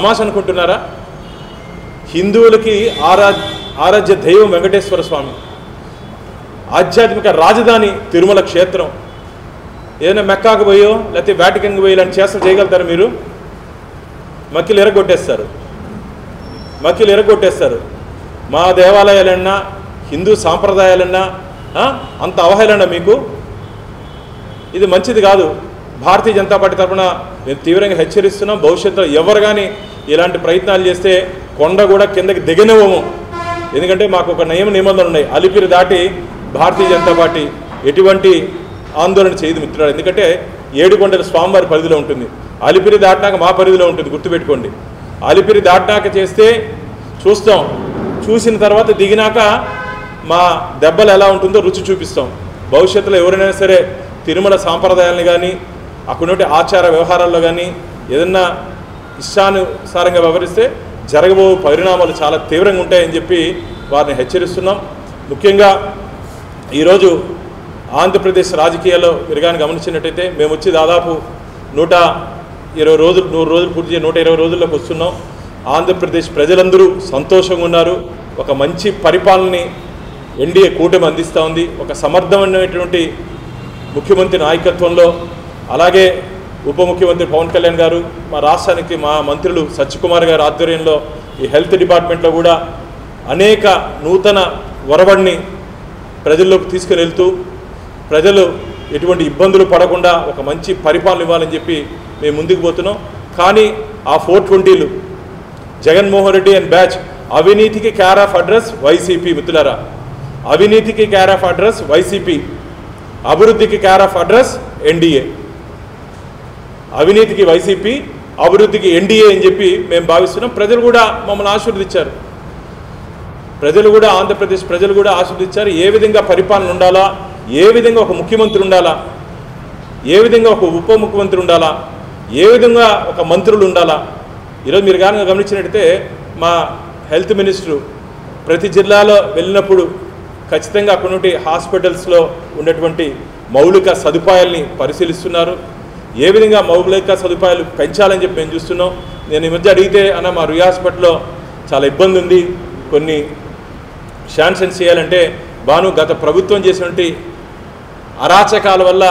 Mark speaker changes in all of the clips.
Speaker 1: తమాష అనుకుంటున్నారా? హిందువులకి ఆరాధ్య దైవం వెంకటేశ్వర స్వామి, ఆధ్యాత్మిక రాజధాని తిరుమల క్షేత్రం. ఏదైనా మెక్కాకు పోయో లేకపోతే వాటికన్కి పోయి ఇలాంటి చేష్టలు చేయగలుగుతారు మీరు? మక్కిలు ఎరగొట్టేస్తారు. మా దేవాలయాలన్నా హిందూ సాంప్రదాయాలన్నా అంత అవహేళన మీకు? ఇది మంచిది కాదు. భారతీయ జనతా పార్టీ తరఫున మేము తీవ్రంగా హెచ్చరిస్తున్నాం. భవిష్యత్తులో ఎవరు కానీ ఇలాంటి ప్రయత్నాలు చేస్తే కొండ కూడా కిందకి దిగనివ్వము. ఎందుకంటే మాకు ఒక నిబంధనలు ఉన్నాయి. అలిపిరి దాటి భారతీయ జనతా పార్టీ ఎటువంటి ఆందోళన చేయదు మిత్రులారా. ఎందుకంటే ఏడుకొండల స్వామివారి పరిధిలో ఉంటుంది. అలిపిరి దాటినాక మా పరిధిలో ఉంటుంది, గుర్తుపెట్టుకోండి. అలిపిరి దాటినాక చేస్తే చూస్తాం, చూసిన తర్వాత దిగినాక మా దెబ్బలు ఎలా ఉంటుందో రుచి చూపిస్తాం. భవిష్యత్తులో ఎవరైనా సరే తిరుమల సాంప్రదాయాలను కానీ అక్కడుంటే ఆచార వ్యవహారాల్లో కానీ ఏదన్నా ఇష్టానుసారంగా వ్యవహరిస్తే జరగబో పరిణామాలు చాలా తీవ్రంగా ఉంటాయని చెప్పి వారిని హెచ్చరిస్తున్నాం. ముఖ్యంగా ఈరోజు ఆంధ్రప్రదేశ్ రాజకీయాల్లో మీరు కానీ గమనించినట్టయితే మేము వచ్చి దాదాపు 100 రోజులు పూర్తి చేసి 120 రోజుల్లోకి వస్తున్నాం. ఆంధ్రప్రదేశ్ ప్రజలందరూ సంతోషంగా ఉన్నారు. ఒక మంచి పరిపాలనని ఎన్డీఏ కూటమి అందిస్తూ ఉంది. ఒక సమర్థమైనటువంటి ముఖ్యమంత్రి నాయకత్వంలో, అలాగే ఉప ముఖ్యమంత్రి పవన్ కళ్యాణ్ గారు, మా రాష్ట్రానికి మా మంత్రులు సత్యకుమార్ గారు ఆధ్వర్యంలో ఈ హెల్త్ డిపార్ట్మెంట్లో కూడా అనేక నూతన ఒరవడిని ప్రజల్లోకి తీసుకుని వెళ్తూ ప్రజలు ఎటువంటి ఇబ్బందులు పడకుండా ఒక మంచి పరిపాలన ఇవ్వాలని చెప్పి మేము ముందుకు పోతున్నాం. కానీ ఆ 420లు జగన్మోహన్ రెడ్డి అండ్ బ్యాచ్ అవినీతికి కేర్ ఆఫ్ అడ్రస్ వైసీపీ. మిత్రులారా, అవినీతికి కేర్ ఆఫ్ అడ్రస్ వైసీపీ, అభివృద్ధికి కేర్ ఆఫ్ అడ్రస్ ఎన్డీఏ. అవినీతికి వైసీపీ, అభివృద్ధికి ఎన్డీఏ అని చెప్పి మేము భావిస్తున్నాం. ప్రజలు కూడా మమ్మల్ని ఆశీర్వదించారు. ఆంధ్రప్రదేశ్ ప్రజలు కూడా ఆశీర్వదించారు. ఏ విధంగా పరిపాలన ఉండాలా, ఏ విధంగా ఒక ముఖ్యమంత్రి ఉండాలా, ఏ విధంగా ఒక ఉప ముఖ్యమంత్రి ఉండాలా, ఏ విధంగా ఒక మంత్రులు ఉండాలా. ఈరోజు మీరు కానీ గమనించినట్టయితే మా హెల్త్ మినిస్టరు ప్రతి జిల్లాలో వెళ్ళినప్పుడు ఖచ్చితంగా అక్కడ హాస్పిటల్స్లో ఉన్నటువంటి మౌలిక సదుపాయాల్ని పరిశీలిస్తున్నారు. ఏ విధంగా మౌలిక సదుపాయాలు పెంచాలని చెప్పి మేము చూస్తున్నాం. నేను ఈ మధ్య అడిగితే అన్న మా రుయా హాస్పిటల్లో చాలా ఇబ్బంది ఉంది, కొన్ని శాంక్షన్ చేయాలంటే గత ప్రభుత్వం చేసినటువంటి అరాచకాల వల్ల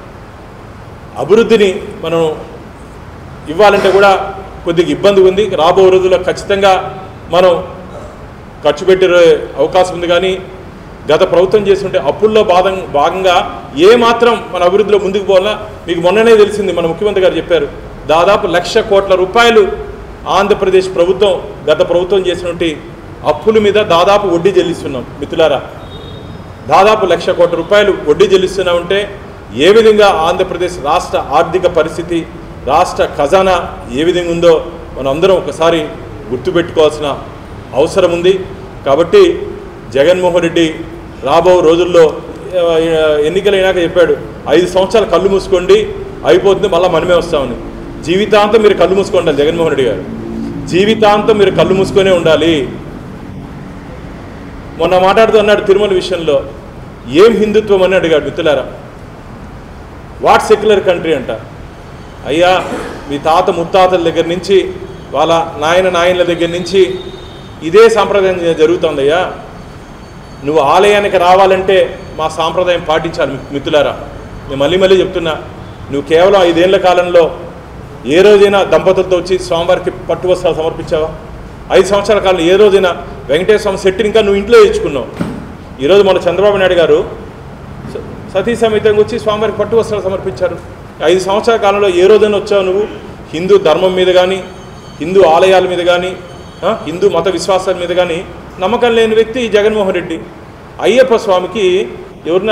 Speaker 1: అభివృద్ధిని మనం ఇవ్వాలంటే కూడా కొద్దిగా ఇబ్బంది ఉంది. రాబో రోజుల్లో ఖచ్చితంగా మనం ఖర్చు పెట్టే అవకాశం ఉంది. కానీ గత ప్రభుత్వం చేస్తుంటే అప్పుల్లో భాగంగా ఏమాత్రం మన అభివృద్ధిలో ముందుకు పోవాలా. మీకు మొన్ననే తెలిసింది, మన ముఖ్యమంత్రి గారు చెప్పారు, దాదాపు 1,00,000 కోట్ల రూపాయలు ఆంధ్రప్రదేశ్ ప్రభుత్వం గత ప్రభుత్వం చేసినటువంటి అప్పుల మీద దాదాపు వడ్డీ చెల్లిస్తున్నాం. మిత్రులారా, దాదాపు 1,00,000 కోట్ల రూపాయలు వడ్డీ చెల్లిస్తున్నామంటే ఏ విధంగా ఆంధ్రప్రదేశ్ రాష్ట్ర ఆర్థిక పరిస్థితి, రాష్ట్ర ఖజానా ఏ విధంగా ఉందో మనం అందరం ఒకసారి గుర్తుపెట్టుకోవాల్సిన అవసరం ఉంది. కాబట్టి జగన్మోహన్ రెడ్డి రాబో రోజుల్లో ఎన్నికలైనాక చెప్పాడు, 5 సంవత్సరాలు కళ్ళు మూసుకోండి, అయిపోతుంది, మళ్ళీ మనమే వస్తామని. జీవితాంతం మీరు కళ్ళు మూసుకోండి జగన్మోహన్ రెడ్డి గారు, జీవితాంతం మీరు కళ్ళు మూసుకొనే ఉండాలి. మొన్న మాట్లాడుతూ అన్నాడు తిరుమల విషయంలో, ఏం హిందుత్వం అని అడిగాడు. మిత్రులారా, వాట్ సెక్యులర్ కంట్రీ అంట. అయ్యా, మీ తాత ముత్తాతల దగ్గర నుంచి, వాళ్ళ నాయనల దగ్గర నుంచి ఇదే సాంప్రదాయం జరుగుతుందయ్యా. నువ్వు ఆలయానికి రావాలంటే మా సాంప్రదాయం పాటించాలి. మిత్రులారా, నేను మళ్ళీ చెప్తున్నా, నువ్వు కేవలం 5 ఏళ్ల కాలంలో ఏ రోజైనా దంపతులతో వచ్చి స్వామివారికి పట్టు వస్త్రాలు సమర్పించావా? 5 సంవత్సరాల కాలంలో ఏ రోజైనా వెంకటేశ్వర స్వామి సెట్టిని ఇంకా నువ్వు ఇంట్లో ఇచ్చుకున్నావు. ఈరోజు మన చంద్రబాబు నాయుడు గారు సతీ సమేతంగా వచ్చి స్వామివారికి పట్టు వస్త్రాలు సమర్పించారు. 5 సంవత్సరాల కాలంలో ఏ రోజైనా వచ్చావు నువ్వు? హిందూ ధర్మం మీద కానీ, హిందూ ఆలయాల మీద కానీ, హిందూ మత విశ్వాసాల మీద కానీ నమ్మకం లేని వ్యక్తి జగన్మోహన్ రెడ్డి. అయ్యప్ప స్వామికి ఎవరినా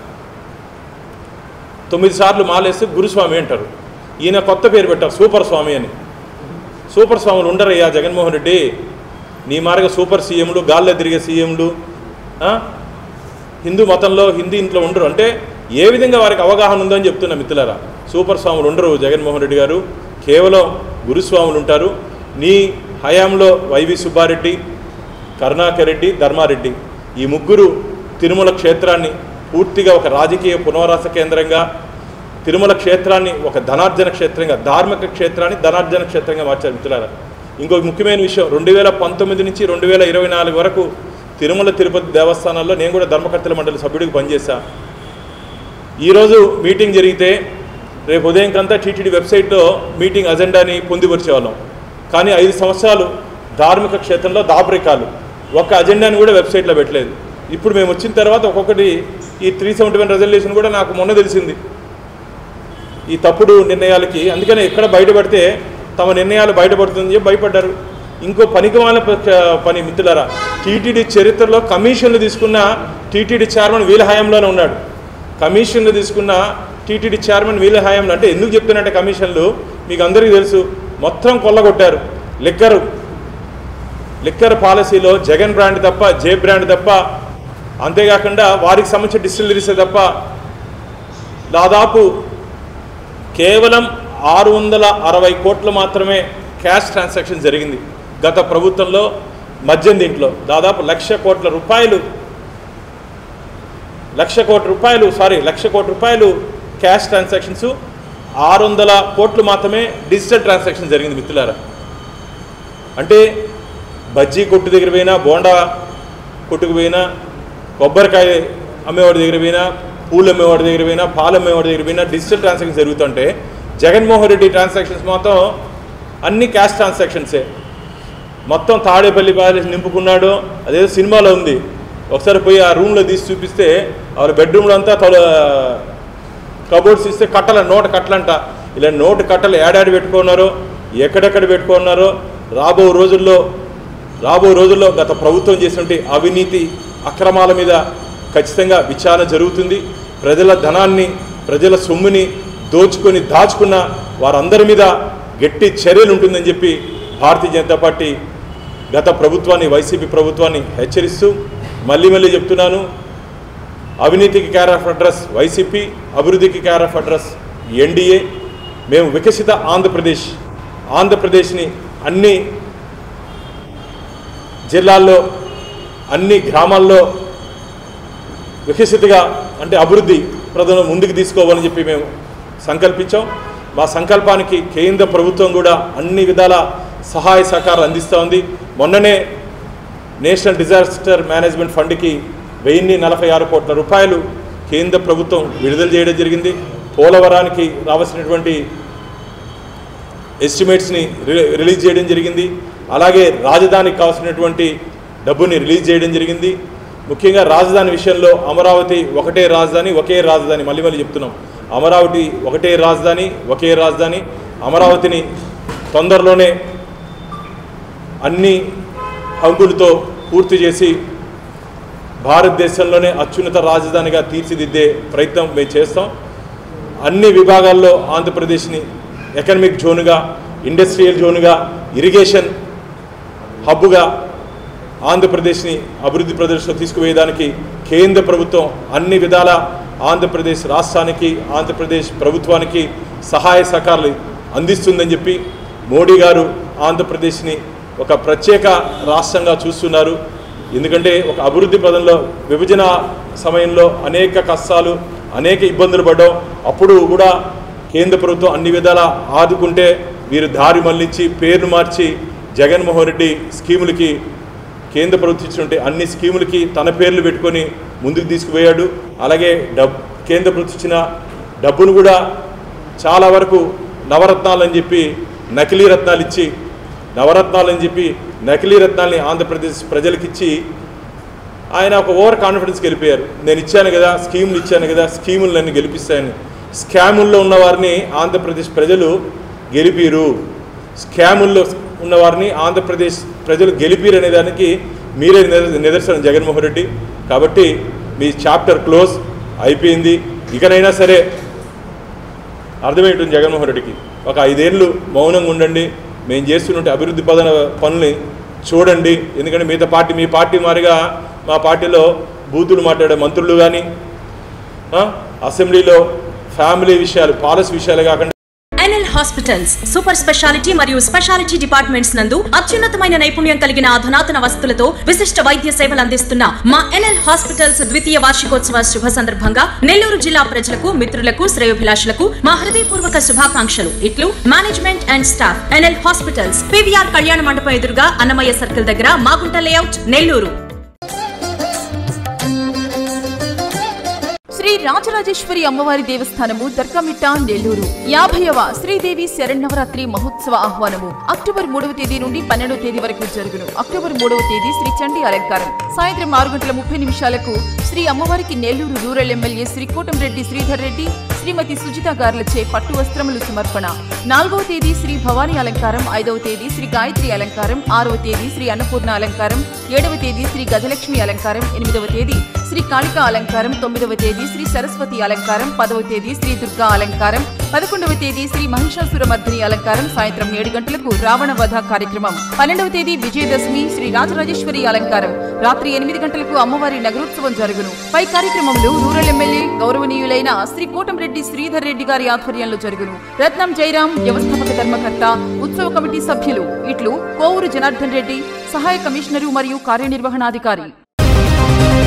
Speaker 1: 9 సార్లు మాలేస్తే గురుస్వామి అంటారు. ఈయన కొత్త పేరు పెట్టారు, సూపర్ స్వామి అని. సూపర్ స్వాములు ఉండరయ్యా జగన్మోహన్ రెడ్డి. నీ మార్గ సూపర్ సీఎంలు, గాల్లో తిరిగే సీఎంలు హిందూ మతంలో ఇంట్లో ఉండరు. అంటే ఏ విధంగా వారికి అవగాహన ఉందని చెప్తున్నా మిత్రులారా. సూపర్ స్వాములు ఉండరు జగన్మోహన్ రెడ్డి గారు, కేవలం గురుస్వాములు ఉంటారు. నీ హయాంలో వైవి సుబ్బారెడ్డి, కరుణాకర్ రెడ్డి, ధర్మారెడ్డి ఈ ముగ్గురు తిరుమల క్షేత్రాన్ని పూర్తిగా ఒక రాజకీయ పునరావాస కేంద్రంగా, తిరుమల క్షేత్రాన్ని ఒక ధనార్జన క్షేత్రంగా, ధార్మిక క్షేత్రాన్ని ధనార్జన క్షేత్రంగా మార్చారు మిత్రులారా. ఇంకొక ముఖ్యమైన విషయం, 2019 నుంచి 2024 వరకు తిరుమల తిరుపతి దేవస్థానాల్లో నేను కూడా ధర్మకర్తల మండలి సభ్యుడికి పనిచేశా. ఈరోజు మీటింగ్ జరిగితే రేపు ఉదయంకంతా టీటీడీ వెబ్సైట్లో మీటింగ్ అజెండాని పొందుపరిచేవాళ్ళం. కానీ 5 సంవత్సరాలు ధార్మిక క్షేత్రంలో దాపరికాలు, ఒక్క అజెండాని కూడా వెబ్సైట్లో పెట్టలేదు. ఇప్పుడు మేము వచ్చిన తర్వాత ఒక్కొక్కటి ఈ 371 రెజల్యూషన్ కూడా నాకు మొన్న తెలిసింది ఈ తప్పుడు నిర్ణయాలకి. అందుకనే ఎక్కడ బయటపడితే తమ నిర్ణయాలు బయటపడుతుందని చెప్పి భయపడ్డారు. ఇంకో పనికిమాలిన పని మిత్రులారా, టీటీడీ చరిత్రలో కమిషన్లు తీసుకున్న టీటీడీ చైర్మన్ వీళ్ళ హయాంలోనే ఉన్నాడు. కమిషన్లు తీసుకున్న టీటీడీ చైర్మన్ వీళ్ళ హయాంలో. అంటే ఎందుకు చెప్తున్నట్టే కమిషన్లు మీకు అందరికీ తెలుసు, మొత్తం కొల్లగొట్టారు. లిక్కర్ పాలసీలో జగన్ బ్రాండ్ తప్ప, జే బ్రాండ్ తప్ప, అంతేకాకుండా వారికి సంబంధించిన డిస్టిలరీసే తప్ప దాదాపు కేవలం 660 కోట్లు మాత్రమే క్యాష్ ట్రాన్సాక్షన్ జరిగింది గత ప్రభుత్వంలో. మద్యం దీంట్లో దాదాపు 1,00,00,000 కోట్ల రూపాయలు క్యాష్ ట్రాన్సాక్షన్స్, 600 కోట్లు మాత్రమే డిజిటల్ ట్రాన్సాక్షన్ జరిగింది మిత్రులారా. అంటే బజ్జీ కొట్టు దగ్గర పోయినా, బోండా కొట్టుకు పోయినా, కొబ్బరికాయ అమ్మేవాడి దగ్గర పోయినా, పూలు అమ్మేవాడి దగ్గర పోయినా, పాలు అమ్మేవాడి దగ్గర పోయినా డిజిటల్ ట్రాన్సాక్షన్ జరుగుతుంటే జగన్మోహన్ రెడ్డి ట్రాన్సాక్షన్స్ మొత్తం అన్ని క్యాష్ ట్రాన్సాక్షన్సే. మొత్తం తాడేపల్లి ప్యాలెస్ నింపుకున్నాడు, అదేదో సినిమాలో ఉంది. ఒకసారి పోయి ఆ రూమ్లో తీసి చూపిస్తే వాళ్ళ బెడ్రూమ్లో అంతా కబోర్డ్స్ ఇస్తే నోటు కట్టలంట. ఇలా నోటు కట్టలు ఏడాడి పెట్టుకున్నారో, ఎక్కడెక్కడ పెట్టుకున్నారో రాబో రోజుల్లో గత ప్రభుత్వం చేసినటువంటి అవినీతి అక్రమాల మీద ఖచ్చితంగా విచారణ జరుగుతుంది. ప్రజల ధనాన్ని, ప్రజల సొమ్ముని దాచుకున్న వారందరి మీద గట్టి చర్యలు ఉంటుందని చెప్పి భారతీయ జనతా పార్టీ గత ప్రభుత్వాన్ని, వైసీపీ ప్రభుత్వాన్ని హెచ్చరిస్తూ మళ్ళీ చెప్తున్నాను, అవినీతికి కేర్ ఆఫ్ అడ్రస్ వైసీపీ, అభివృద్ధికి కేర్ ఆఫ్ అడ్రస్ ఎన్డీఏ. మేము వికసిత ఆంధ్రప్రదేశ్ని అన్ని జిల్లాల్లో, అన్ని గ్రామాల్లో వికసితగా, అంటే అభివృద్ధి ప్రజలను ముందుకు తీసుకోవాలని చెప్పి మేము సంకల్పించాం. మా సంకల్పానికి కేంద్ర ప్రభుత్వం కూడా అన్ని విధాల సహాయ సహకారం అందిస్తూ ఉంది. మొన్ననే నేషనల్ డిజాస్టర్ మేనేజ్మెంట్ ఫండ్కి 1046 కోట్ల రూపాయలు కేంద్ర ప్రభుత్వం విడుదల చేయడం జరిగింది. పోలవరానికి రావాల్సినటువంటి ఎస్టిమేట్స్ని రిలీజ్ చేయడం జరిగింది. అలాగే రాజధానికి కావాల్సినటువంటి డబ్బుని రిలీజ్ చేయడం జరిగింది. ముఖ్యంగా రాజధాని విషయంలో అమరావతి ఒకటే రాజధాని మళ్ళీ చెప్తున్నాం, అమరావతి ఒకటే రాజధాని. అమరావతిని తొందరలోనే అన్ని హంగులతో పూర్తి చేసి భారతదేశంలోనే అత్యున్నత రాజధానిగా తీర్చిదిద్దే ప్రయత్నం మేము చేస్తాం. అన్ని విభాగాల్లో ఆంధ్రప్రదేశ్ని ఎకనమిక్ జోన్గా, ఇండస్ట్రియల్ జోన్గా, ఇరిగేషన్ హబ్గా ఆంధ్రప్రదేశ్ని అభివృద్ధి ప్రదర్శనలో తీసుకువేయడానికి కేంద్ర ప్రభుత్వం అన్ని విధాల ఆంధ్రప్రదేశ్ రాష్ట్రానికి, ఆంధ్రప్రదేశ్ ప్రభుత్వానికి సహాయ సహకారాలు అందిస్తుందని చెప్పి మోడీ గారు ఆంధ్రప్రదేశ్ని ఒక ప్రత్యేక రాష్ట్రంగా చూస్తున్నారు. ఎందుకంటే ఒక అభివృద్ధి పదంలో విభజన సమయంలో అనేక కష్టాలు, అనేక ఇబ్బందులు పడ్డాం. అప్పుడు కూడా కేంద్ర ప్రభుత్వం అన్ని విధాలా ఆదుకుంటే వీరు దారి మళ్లించి పేర్లు మార్చి జగన్మోహన్ రెడ్డి స్కీములకి, కేంద్ర ప్రభుత్వం ఇచ్చినటువంటి అన్ని స్కీములకి తన పేర్లు పెట్టుకొని ముందుకు తీసుకుపోయాడు. అలాగే కేంద్ర ప్రభుత్వం ఇచ్చిన డబ్బును కూడా చాలా వరకు నవరత్నాలని చెప్పి నకిలీ రత్నాలని ఆంధ్రప్రదేశ్ ప్రజలకిచ్చి ఆయన ఒక ఓవర్ కాన్ఫిడెన్స్కి వెళ్ళిపోయారు. నేను ఇచ్చాను కదా, స్కీములు నన్ను గెలిపిస్తాయని. స్కాముల్లో ఉన్నవారిని ఆంధ్రప్రదేశ్ ప్రజలు గెలిపిరు, స్కాముల్లో ఉన్నవారిని ఆంధ్రప్రదేశ్ ప్రజలు గెలిపిరు అనే దానికి మీరే నిదర్శనం జగన్మోహన్ రెడ్డి. కాబట్టి మీ చాప్టర్ క్లోజ్ అయిపోయింది. ఇకనైనా సరే అర్థమేంటుంది జగన్మోహన్ రెడ్డికి, ఒక 5 ఏళ్ళు మౌనంగా ఉండండి, మేము చేస్తున్నట్టు అభివృద్ధి పనుల్ని చూడండి. ఎందుకంటే మీ పార్టీ మారిగా మా పార్టీలో బూతులు మాట్లాడే మంత్రులు కానీ, అసెంబ్లీలో ఫ్యామిలీ విషయాలు, పాలసీ విషయాలు కాకుండా
Speaker 2: ఎన్ఎల్ హాస్పిటల్స్ సూపర్ స్పెషాలిటీ మరియు స్పెషాలిటీ డిపార్ట్మెంట్స్ నందు అత్యున్నతమైన నైపుణ్యం కలిగిన అధునాతన వసతులతో విశిష్ట వైద్య సేవలు అందిస్తున్న మా ఎన్ఎల్ హాస్పిటల్స్ ద్వితీయ వార్షికోత్సవ శుభ సందర్భంగా నెల్లూరు జిల్లా ప్రజలకు, మిత్రులకు, శ్రేయోభిలాషులకు మా హృదయపూర్వక శుభాకాంక్షలు. ఇట్లు management and staff. NL hospitals, PVR కళ్యాణ మండపం ఎదురుగా, అన్నమయ్య సర్కిల్ దగ్గర, మాగుంట లేఅవుట్, నెల్లూరు.
Speaker 3: శ్రీ రాజరాజేశ్వరి అమ్మవారి దేవస్థానము దర్గామిట్ట, నెల్లూరు. 50వ శ్రీదేవి శరన్నవరాత్రి మహోత్సవ ఆహ్వానము అక్టోబర్ 3వ తేదీ నుండి 12వ తేదీ వరకు జరుగును. అక్టోబర్ 3వ తేదీ శ్రీ చండీ అలంకారం సాయంత్రం 6:30 శ్రీ అమ్మవారికి నెల్లూరు రూరల్ ఎమ్మెల్యే శ్రీ కోటంరెడ్డి శ్రీధర్ రెడ్డి, శ్రీమతి సుజిత గార్లచే పట్టు వస్త్రములు సమర్పణ. 4వ తేదీ శ్రీ భవానీ అలంకారం, 5వ తేదీ శ్రీ గాయత్రి అలంకారం, 6వ తేదీ శ్రీ అన్నపూర్ణ అలంకారం, 7వ తేదీ శ్రీ గజలక్ష్మి అలంకారం, 8వ తేదీ శ్రీ కాళికా అలంకారం, 9వ తేదీ శ్రీ సరస్వతి అలంకారం, 10వ తేదీ శ్రీ దుర్గా అలంకారం, 11వ తేదీ శ్రీ మహిషాసురమర్దిని అలంకారం సాయంత్రం 7 గంటలకు రావణ వధ కార్యక్రమం. 12వ తేదీ విజయదశమి శ్రీ రాజరాజేశ్వరి అలంకారం రాత్రి 8 గంటలకు అమ్మవారి నగరోత్సవం జరుగును. పై కార్యక్రమంలో రూరల్ ఎమ్మెల్యే గౌరవనీయులైన శ్రీ కోటంరెడ్డి శ్రీధర్ రెడ్డి గారి ఆధ్వర్యంలో జరుగును. రత్నం జయరాం వ్యవస్థాపక ధర్మకర్త, ఉత్సవ కమిటీ సభ్యులు ఇట్లు కోవూరు జనార్దన్ రెడ్డి, సహాయ కమిషనరు మరియు కార్యనిర్వహణాధికారి.